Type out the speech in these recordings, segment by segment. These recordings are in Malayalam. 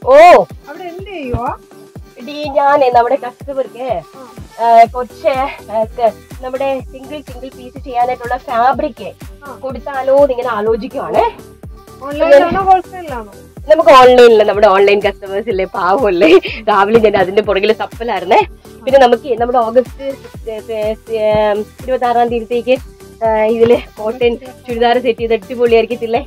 ഓ അവിടെ എന്ത് ചെയ്യുവാ? ഞാനേ നമ്മുടെ കസ്റ്റമർക്ക് കുറച്ച് നമ്മുടെ സിംഗിൾ പീസ് ചെയ്യാനായിട്ടുള്ള ഫാബ്രിക് കൊടുത്താലോ എന്നിങ്ങനെ ആലോചിക്കുവാണ്. ഓൺലൈനിലാണോ ഹോൾസെയിലാണോ? നമുക്ക് ഓൺലൈനില് നമ്മുടെ ഓൺലൈൻ കസ്റ്റമേഴ്സ് ഇല്ലേ, പാവല്ലേ, രാവിലെ ഞാൻ അതിന്റെ പുറകില് തപ്പലായിരുന്നേ. പിന്നെ നമുക്ക് നമ്മുടെ ഓഗസ്റ്റ് 26-ാം തീയതിക്ക് ഇതില് കോട്ടൺ ചുരിദാർ സെറ്റ് ചെയ്ത് അടിപൊളിയായിരിക്കത്തില്ലേ?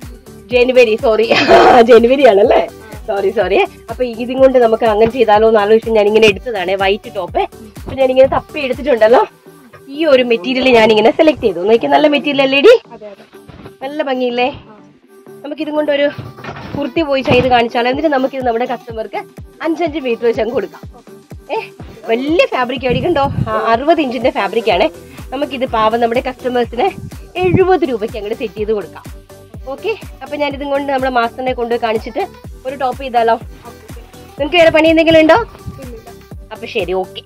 ജനുവരി ആണല്ലേ, സോറി. അപ്പൊ ഇതും കൊണ്ട് നമുക്ക് അങ്ങനെ ചെയ്താലോ എന്ന് ആലോചിച്ച് ഞാനിങ്ങനെ എടുത്തതാണ് വൈറ്റ് ടോപ്പ്. അപ്പൊ ഞാനിങ്ങനെ തപ്പി എടുത്തിട്ടുണ്ടല്ലോ. ഈ ഒരു മെറ്റീരിയൽ ഞാനിങ്ങനെ സെലക്ട് ചെയ്തു. നോക്കി, നല്ല മെറ്റീരിയൽ അല്ലേടി, നല്ല ഭംഗിയില്ലേ? നമുക്കിതും കൊണ്ട് ഒരു കുർത്തി പോയി ചെയ്ത് കാണിച്ചാലോ? എന്നിട്ട് നമുക്കിത് നമ്മുടെ കസ്റ്റമർക്ക് 5 മീറ്റർ വെച്ച് അങ്ങ് കൊടുക്കാം. വലിയ ഫാബ്രിക് ആയിരിക്കണ്ടോ, 60 ഇഞ്ചിന്റെ ഫാബ്രിക് ആണ്. നമുക്കിത് പാവം നമ്മുടെ കസ്റ്റമേഴ്സിന് 70 രൂപയ്ക്ക് അങ്ങോട്ട് സെറ്റ് ചെയ്ത് കൊടുക്കാം. ഓക്കെ, അപ്പൊ ഞാനിതും കൊണ്ട് നമ്മുടെ മാസ്റ്ററിനെ കൊണ്ട് കാണിച്ചിട്ട് ഒരു ടോപ്പ് ചെയ്താലോ? നിങ്ങൾക്ക് വേറെ പണി എന്തെങ്കിലും ഉണ്ടോ? അപ്പൊ ശരി, okay.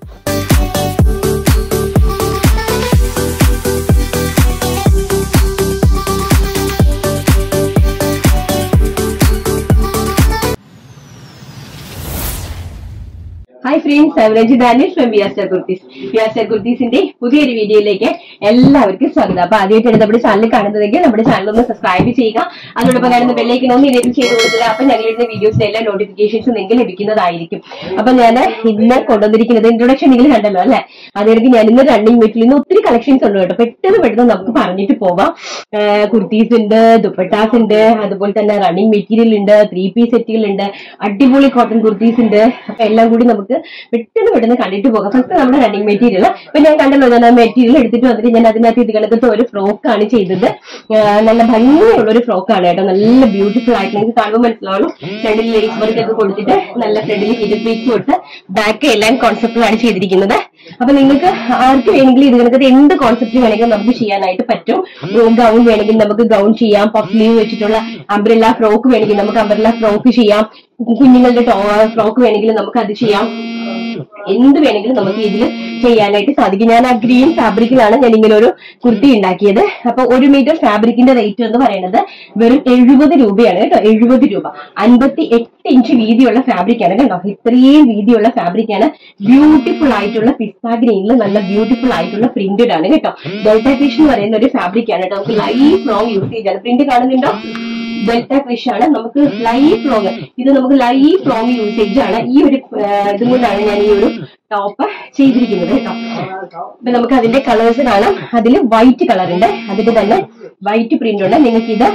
Hi friends, I am Ranji Danish from വിയാസ്റ്റർ കുർത്തീസിന്റെ പുതിയൊരു വീഡിയോയിലേക്ക് എല്ലാവർക്കും സ്വാഗതം. അപ്പൊ ആദ്യമായിട്ടാണ് നമ്മുടെ ചാനൽ കാണുന്നതെങ്കിൽ നമ്മുടെ ചാനൽ ഒന്ന് സബ്സ്ക്രൈബ് ചെയ്യുക. അതോടൊപ്പം കാണുന്ന ബെല്ലൈക്കൺ ഒന്ന് എനേബിൾ ചെയ്ത് കൊടുക്കുക. അപ്പൊ ഞങ്ങളുടെ വീഡിയോസിന്റെ എല്ലാ നോട്ടിഫിക്കേഷൻസ് നിങ്ങൾക്ക് ലഭിക്കുന്നതായിരിക്കും. അപ്പൊ ഞാൻ ഇന്ന് കൊണ്ടുവന്നിരിക്കുന്നത് ഇൻട്രൊഡക്ഷൻ നിങ്ങൾ കണ്ടല്ലോ അല്ലെ, അതിലേക്ക് ഞാൻ ഇന്ന് റണ്ണിങ് മെറ്റീരിയൽ ഇന്ന് ഒത്തിരി കളക്ഷൻസ് ഉണ്ട് കേട്ടോ. പെട്ടെന്ന് നമുക്ക് പറഞ്ഞിട്ട് പോവാം. കുർത്തീസ് ഉണ്ട്, ദുപ്പട്ടാസ് ഉണ്ട്, അതുപോലെ തന്നെ റണ്ണിങ് മെറ്റീരിയൽ ഉണ്ട്, 3 പീസ് സെറ്റുകൾ ഉണ്ട്, അടിപൊളി കോട്ടൺ കുർത്തീസ് ഉണ്ട്. അപ്പൊ എല്ലാം കൂടി നമുക്ക് പെട്ടെന്ന് കണ്ടിട്ട് പോകാം. ഫസ്റ്റ് നമ്മുടെ റണ്ണിങ് മെറ്റീരിയൽ. അപ്പൊ ഞാൻ കണ്ടല്ലോ, ഞാൻ ആ മെറ്റീരിയൽ എടുത്തിട്ട് വന്നിട്ട് ഞാൻ അതിനകത്ത് ഇത് കണക്കത്തെ ഒരു ഫ്രോക്കാണ് ചെയ്തത്. നല്ല ഭംഗിയുള്ള ഒരു ഫ്രോക്കാണ് കേട്ടോ, നല്ല ബ്യൂട്ടിഫുൾ ആയിട്ട് നിങ്ങൾക്ക് കാണുമ്പോൾ മനസ്സിലാവുള്ളൂ. ഫ്രണ്ടിൽ ലേസ് വർക്ക് ഒക്കെ കൊടുത്തിട്ട് നല്ല ഫ്രണ്ടിൽ ഹിജബ് കൊടുത്ത് ബാക്ക് എല്ലാം കോൺസെപ്റ്റിലാണ് ചെയ്തിരിക്കുന്നത്. അപ്പൊ നിങ്ങൾക്ക് ആർക്ക് വേണമെങ്കിലും ഇത് കണക്കത്തെ എന്ത് കോൺസെപ്റ്റ് വേണമെങ്കിലും നമുക്ക് ചെയ്യാനായിട്ട് പറ്റും. ഗൗൺ വേണമെങ്കിൽ നമുക്ക് ഗൗൺ ചെയ്യാം, പഫ് സ്ലീവ് വെച്ചിട്ടുള്ള അംബ്രല്ല ഫ്രോക്ക് വേണമെങ്കിൽ നമുക്ക് അംബ്രല്ല ഫ്രോക്ക് ചെയ്യാം, കുഞ്ഞുങ്ങളുടെ ഫ്രോക്ക് വേണമെങ്കിൽ നമുക്ക് അത് ചെയ്യാം, എന്ത് വേണമെങ്കിലും നമുക്ക് ഇതിൽ ചെയ്യാനായിട്ട് സാധിക്കും. ഞാൻ ആ ഗ്രീൻ ഫാബ്രിക്കിലാണ് ഞാൻ ഇങ്ങനെ ഒരു കുർത്തി ഉണ്ടാക്കിയത്. അപ്പൊ 1 മീറ്റർ ഫാബ്രിക്കിന്റെ റേറ്റ് എന്ന് പറയുന്നത് വെറും 70 രൂപയാണ് കേട്ടോ. 70 രൂപ. 58 ഇഞ്ച് വീതിയുള്ള ഫാബ്രിക് ആണ് കേട്ടോ. ഇത്രയും വീതിയുള്ള ഫാബ്രിക് ആണ്. ബ്യൂട്ടിഫുൾ ആയിട്ടുള്ള പിസ്ത ഗ്രീനിൽ നല്ല ബ്യൂട്ടിഫുൾ ആയിട്ടുള്ള പ്രിന്റഡ് ആണ് കേട്ടോ. ഡെൽറ്റ ഫിഷ് എന്ന് പറയുന്ന ഒരു ഫാബ്രിക് ആണ് കേട്ടോ. നമുക്ക് ലൈഫ് ലോങ് യൂസ് ചെയ്യാൻ. പ്രിന്റ് കാണുന്നുണ്ടോ? ഡെൽറ്റ ഫിഷ് ആണ്. നമുക്ക് ലൈഫ് ലോങ്, ഇത് നമുക്ക് ലൈഫ് ലോങ് യൂസേജ് ആണ്. ഈ ഒരു ഇതും കൊണ്ടാണ് ഞാൻ ഈ ഒരു ടോപ്പ് ചെയ്തിരിക്കുന്നത് കേട്ടോ. അപ്പൊ നമുക്ക് അതിന്റെ കളേഴ്സ് കാണാം. അതിൽ വൈറ്റ് കളർ ഉണ്ട്, അതിന്റെ തന്നെ വൈറ്റ് പ്രിന്റ് ഉണ്ട്. നിങ്ങൾക്ക് ഇത്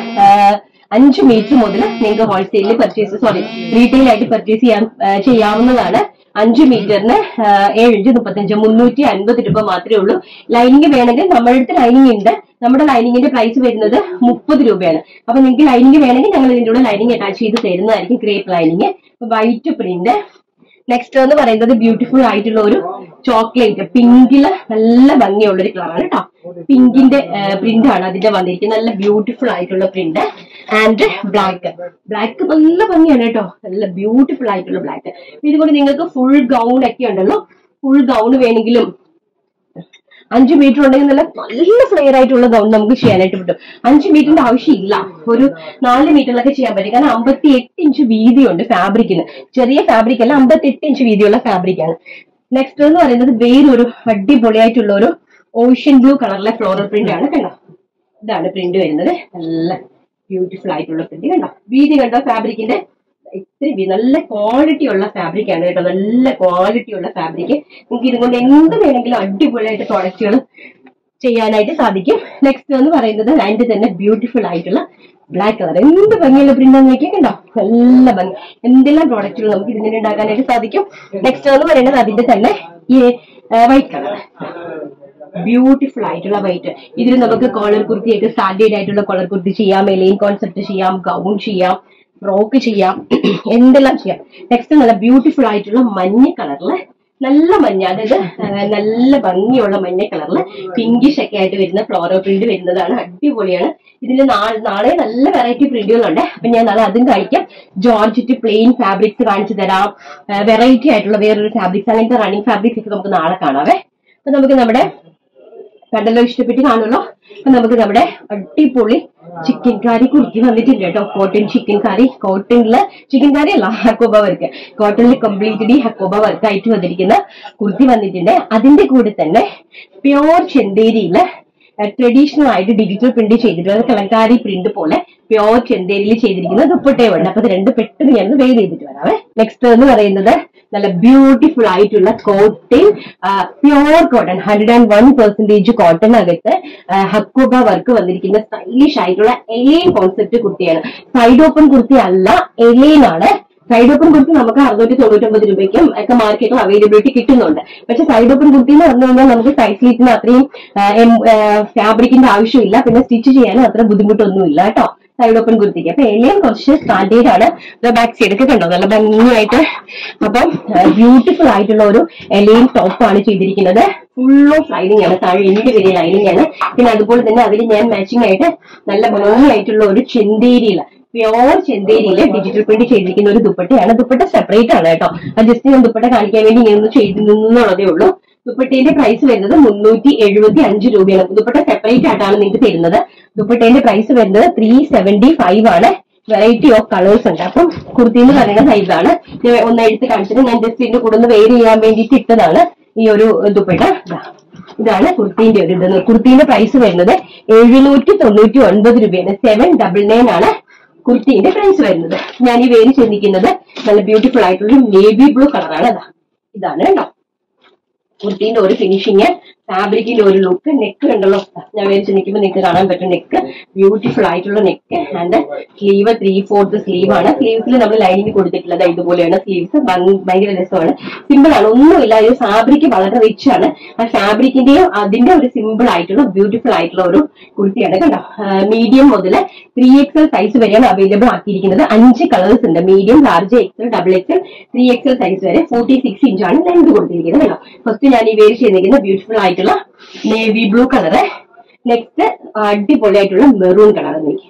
5 മീറ്റർ മുതൽ നിങ്ങൾക്ക് ഹോൾസെയിലിൽ റീറ്റെയിൽ ആയിട്ട് പർച്ചേസ് ചെയ്യാവുന്നതാണ്. 5 മീറ്ററിന് 7.35 350 രൂപ മാത്രമേ ഉള്ളൂ. ലൈനിങ് വേണമെങ്കിൽ നമ്മുടെ അടുത്ത് ലൈനിങ് ഉണ്ട്. നമ്മുടെ ലൈനിങ്ങിന്റെ പ്രൈസ് വരുന്നത് 30 രൂപയാണ്. അപ്പൊ നിങ്ങൾക്ക് ലൈനിങ് വേണമെങ്കിൽ ഞങ്ങൾ ഇതിന്റെ കൂടെ ലൈനിങ് അറ്റാച്ച് ചെയ്ത് തരുന്നതായിരിക്കും. Crepe lining, white print. Next എന്ന് പറയുന്നത് ബ്യൂട്ടിഫുൾ ആയിട്ടുള്ള ഒരു ചോക്ലേറ്റ് പിങ്കില് നല്ല ഭംഗിയുള്ള ഒരു കളറാണ് കേട്ടോ. പിങ്കിന്റെ പ്രിന്റ് ആണ് അതിന്റെ വന്നിരിക്കുന്നത്. നല്ല ബ്യൂട്ടിഫുൾ ആയിട്ടുള്ള പ്രിന്റ്. ആൻഡ് ബ്ലാക്ക് നല്ല ഭംഗിയാണ് കേട്ടോ. നല്ല ബ്യൂട്ടിഫുൾ ആയിട്ടുള്ള ബ്ലാക്ക്. ഇതുകൊണ്ട് നിങ്ങൾക്ക് ഫുൾ ഗൗൺ ഒക്കെ ഉണ്ടല്ലോ. ഫുൾ ഗൗൺ വേണമെങ്കിലും 5 മീറ്റർ ഉണ്ടെങ്കിൽ നല്ല ഫ്ലെയർ ആയിട്ടുള്ള ഗൗൺ നമുക്ക് ചെയ്യാനായിട്ട് പറ്റും. 5 മീറ്ററിന്റെ ആവശ്യമില്ല, ഒരു 4 മീറ്ററിലൊക്കെ ചെയ്യാൻ പറ്റും. കാരണം 58 ഇഞ്ച് വീതിയുണ്ട് ഫാബ്രിക്കിന്. ചെറിയ ഫാബ്രിക് അല്ല, 58 ഇഞ്ച് വീതിയുള്ള ഫാബ്രിക് ആണ്. നെക്സ്റ്റ് എന്ന് പറയുന്നത് വേറൊരു അടിപൊളിയായിട്ടുള്ള ഒരു ഓഷ്യൻ ബ്ലൂ കളറിലെ ഫ്ലോറൽ പ്രിന്റ് ആണ് കണ്ടോ. ഇതാണ് പ്രിന്റ് വരുന്നത്. നല്ല ബ്യൂട്ടിഫുൾ ആയിട്ടുള്ള പ്രിന്റ് കണ്ടോ. വീതി കണ്ടോ ഫാബ്രിക്കിന്റെ. ഇത്തിരി നല്ല ക്വാളിറ്റി ഉള്ള ഫാബ്രിക് ആണ് കേട്ടോ. നല്ല ക്വാളിറ്റി ഉള്ള ഫാബ്രിക്. നിങ്ങൾക്ക് ഇതുകൊണ്ട് എന്ത് വേണമെങ്കിലും അടിപൊളിയായിട്ട് പ്രോഡക്റ്റുകൾ ചെയ്യാനായിട്ട് സാധിക്കും. നെക്സ്റ്റ് എന്ന് പറയുന്നത് അതിന്റെ തന്നെ ബ്യൂട്ടിഫുൾ ആയിട്ടുള്ള ബ്ലാക്ക് കളർ. എന്ത് ഭംഗിയുള്ള പ്രിന്റ് നോക്കിയാൽ കണ്ടോ, നല്ല ഭംഗി. എന്തെല്ലാം പ്രോഡക്റ്റുകൾ നമുക്ക് ഇതിങ്ങനെ ഉണ്ടാക്കാനായിട്ട് സാധിക്കും. നെക്സ്റ്റ് എന്ന് പറയുന്നത് അതിന്റെ തന്നെ ഈ വൈറ്റ് കളർ. ബ്യൂട്ടിഫുൾ ആയിട്ടുള്ള വൈറ്റ്. ഇതിൽ നമുക്ക് കോളർ കുർത്തിയൊക്കെ സ്റ്റാൻഡേർഡ് ആയിട്ടുള്ള കോളർ കുർത്തി ചെയ്യാം, എലൈൻ കോൺസെപ്റ്റ് ചെയ്യാം, ഗൗൺ ചെയ്യാം, ഫ്രോക്ക് ചെയ്യാം, എന്തെല്ലാം ചെയ്യാം. നെക്സ്റ്റ് നല്ല ബ്യൂട്ടിഫുൾ ആയിട്ടുള്ള മഞ്ഞ കളറില്, നല്ല മഞ്ഞ, അതായത് നല്ല ഭംഗിയുള്ള മഞ്ഞ കളറില് പിങ്കിഷ് ഒക്കെ ആയിട്ട് വരുന്ന ഫ്ലോറൽ പ്രിന്റ് വരുന്നതാണ്. അടിപൊളിയാണ്. ഇതിൽ നാളെ നല്ല വെറൈറ്റി പ്രിന്റുകളുണ്ട്. അപ്പൊ ഞാൻ നാളെ അതും കാണിക്കാം. ജോർജറ്റ് പ്ലെയിൻ ഫാബ്രിക്സ് കാണിച്ചു തരാം. വെറൈറ്റി ആയിട്ടുള്ള വേറൊരു ഫാബ്രിക്സ്, അങ്ങനത്തെ റണ്ണിങ് ഫാബ്രിക്സ് ഒക്കെ നമുക്ക് നാളെ കാണാവേ. അപ്പൊ നമുക്ക് നമ്മുടെ കണ്ടല്ലോ, ഇഷ്ടപ്പെട്ട് കാണുമല്ലോ. അപ്പൊ നമുക്ക് നമ്മുടെ അടിപൊളി ചിക്കൻ കറി കുർത്തി വന്നിട്ടുണ്ട് കേട്ടോ. കോട്ടൺ ചിക്കൻ കറി, കോട്ടണില് ചിക്കൻ കറി അല്ല, ഹക്കോബ വർക്ക്, കോട്ടണിൽ കംപ്ലീറ്റ്ലി ഹക്കോബ വർക്ക് ആയിട്ട് വന്നിരിക്കുന്ന കുർത്തി വന്നിട്ടുണ്ട്. അതിന്റെ കൂടെ തന്നെ പ്യോർ ചെന്തേരിയില് ട്രഡീഷണൽ ആയിട്ട് ഡിജിറ്റൽ പ്രിന്റ് ചെയ്തിട്ടുള്ള കലങ്കാരി പ്രിന്റ് പോലെ പ്യോർ ചെന്തേരിയിൽ ചെയ്തിരിക്കുന്ന ദുപ്പട്ടയുണ്ട്. അപ്പൊ ഇത് രണ്ട് പെട്ടെന്ന് ഞാൻ വെയിൽ ചെയ്തിട്ട് വരാവേ. നെക്സ്റ്റ് എന്ന് പറയുന്നത് നല്ല ബ്യൂട്ടിഫുൾ ആയിട്ടുള്ള കോട്ടൺ, പ്യോർ കോട്ടൺ, 101% കോട്ടൺ അകത്ത് ഹക്കോബ വർക്ക് വന്നിരിക്കുന്ന സ്റ്റൈലിഷ് ആയിട്ടുള്ള എലൈൻ കോൺസെപ്റ്റ് കുർത്തിയാണ്. സൈഡ് ഓപ്പൺ കുർത്തി അല്ല, എലൈൻ ആണ്. സൈഡ് ഓപ്പൺ കുർത്തി നമുക്ക് 699 രൂപയ്ക്കും ഒക്കെ മാർക്കറ്റിൽ അവൈലബിലിറ്റി കിട്ടുന്നുണ്ട്. പക്ഷെ സൈഡ് ഓപ്പൺ കുർത്തി എന്ന് പറഞ്ഞു കഴിഞ്ഞാൽ നമുക്ക് ടൈറ്റ് സ്ലീറ്റിന് അത്രയും ഫാബ്രിക്കിന്റെ ആവശ്യമില്ല, പിന്നെ സ്റ്റിച്ച് ചെയ്യാനും അത്ര ബുദ്ധിമുട്ടൊന്നുമില്ല കേട്ടോ സൈഡ് ഓപ്പൺ കുർത്തിക്ക്. അപ്പൊ എലിയൻ കുറച്ച് സ്റ്റാൻഡേർഡ് ആണ്. ബാക്ക് സൈഡ് ഒക്കെ കണ്ടോ നല്ല ഭംഗിയായിട്ട്. അപ്പം ബ്യൂട്ടിഫുൾ ആയിട്ടുള്ള ഒരു എലിയൻ ടോപ്പ് ആണ് ചെയ്തിരിക്കുന്നത്. ഫുൾ ഓഫ് ലൈനിങ് ആണ്, താഴെ എന്റെ വരെ ലൈനിങ് ആണ്. പിന്നെ അതുപോലെ തന്നെ അതിൽ ഞാൻ മാച്ചിങ് ആയിട്ട് നല്ല ഭംഗിയായിട്ടുള്ള ഒരു ചെന്തേരിയില്, പ്യോർ ചെന്തേരിയില് ഡിജിറ്റൽ പ്രിന്റ് ചെയ്തിരിക്കുന്ന ഒരു ദുപ്പട്ടയാണ്. ദുപ്പട്ട സെപ്പറേറ്റ് ആണ് കേട്ടോ. അത് ജസ്റ്റ് ഞാൻ ദുപ്പട്ട കാണിക്കാൻ വേണ്ടി ഇങ്ങനെ ചെയ്തിരുന്നുള്ളതേ ഉള്ളൂ. ദുപ്പട്ടേന്റെ പ്രൈസ് വരുന്നത് 375 രൂപയാണ്. ദുപ്പട്ട സെപ്പറേറ്റ് ആയിട്ടാണ് നിങ്ങൾക്ക് തരുന്നത്. ദുപ്പട്ടേന്റെ പ്രൈസ് വരുന്നത് 375 ആണ്. വെറൈറ്റി ഓഫ് കളേഴ്സ് ഉണ്ട്. അപ്പം കുർത്തി എന്ന് പറയുന്ന സൈസാണ്. ഒന്ന് എടുത്ത് കാണിച്ചത് ഞാൻ ജസ്റ്റ് ഇതിന്റെ കൂടെ ഒന്ന് വെയർ ചെയ്യാൻ വേണ്ടിയിട്ട് ഇട്ടതാണ് ഈ ഒരു ദുപ്പട്ട. ഇതാണ് കുർത്തിന്റെ ഒരു ഇത്. കുർത്തിന്റെ പ്രൈസ് വരുന്നത് 799 രൂപയാണ്. 799 ആണ് കുർത്തിന്റെ പ്രൈസ് വരുന്നത്. ഞാൻ ഈ വേരി ചിന്തിക്കുന്നത് നല്ല ബ്യൂട്ടിഫുൾ ആയിട്ടുള്ള നേവി ബ്ലൂ കളറാണ്. ഇതാണ് കേട്ടോ കുർത്തിന്റെ ഒരു ഫിനിഷിങ്, ഫാബ്രിക്കിന്റെ ഒരു ലുക്ക്. നെക്ക് കണ്ടല്ലോ, ഞാൻ വേരിച്ച് നിൽക്കുമ്പോൾ നിങ്ങൾക്ക് കാണാൻ പറ്റും. നെക്ക് ബ്യൂട്ടിഫുൾ ആയിട്ടുള്ള നെക്ക് ആൻഡ് സ്ലീവ് 3/4 സ്ലീവ് ആണ്. സ്ലീവ്സിൽ നമ്മൾ ലൈനിങ് കൊടുത്തിട്ടുള്ളത് ഇതുപോലെയാണ്. സ്ലീവ്സ് ഭയങ്കര രസമാണ്, സിമ്പിൾ ആണ്, ഒന്നുമില്ല. ഈ ഫാബ്രിക് വളരെ റിച്ച് ആണ്. ആ ഫാബ്രിക്കിന്റെയും അതിന്റെ ഒരു സിമ്പിൾ ആയിട്ടുള്ള ബ്യൂട്ടിഫുൾ ആയിട്ടുള്ള ഒരു കുർത്തിയാണ് കണ്ടോ. മീഡിയം മുതൽ 3XL സൈസ് വരെയാണ് അവൈലബിൾ ആക്കിയിരിക്കുന്നത്. 5 കളേഴ്സ് ഉണ്ട്. Medium, large, XL, XXL, 3XL size വരെ 46 ഇഞ്ചാണ് ലെങ്ത് കൊടുത്തിരിക്കുന്നത് കേട്ടോ. ഫസ്റ്റ് ഞാൻ ഈ വേരി ചെയ്തിരിക്കുന്ന ബ്യൂട്ടിഫുൾ ആയിട്ടുള്ള നേവി ബ്ലൂ കളറ്. നെക്സ്റ്റ് അടിപൊളിയായിട്ടുള്ള മെറൂൺ കളർ. എനിക്ക്